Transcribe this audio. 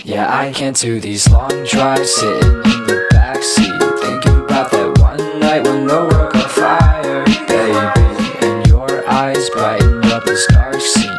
Yeah, I can't do these long drives sitting in the backseat, thinking about that one night when the world caught fire, baby, and your eyes brightened up this dark scene.